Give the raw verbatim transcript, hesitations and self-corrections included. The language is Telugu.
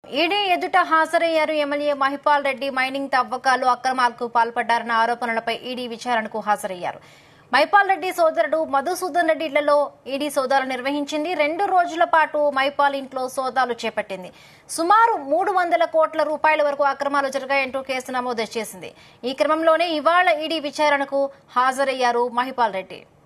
ఈడీ ఎదుట హాజరయ్యారు ఎమ్మెల్యే మహిపాల్ రెడ్డి. మైనింగ్ తవ్వకాలు అక్రమాలకు పాల్పడ్డారన్న ఆరోపణలపై ఈడీ విచారణకు హాజరయ్యారు. మహిపాల్ రెడ్డి సోదరుడు మధుసూదన్ రెడ్డి ఇళ్లలో ఈడీ సోదాలు నిర్వహించింది. రెండు రోజుల పాటు మహిపాల్ ఇంట్లో సోదాలు చేపట్టింది. సుమారు మూడు వందల కోట్ల రూపాయల వరకు అక్రమాలు జరిగాయంటూ కేసు నమోదు చేసింది. ఈ క్రమంలోనే ఇవాళ ఈడీ విచారణకు హాజరయ్యారు మహిపాల్ రెడ్డి.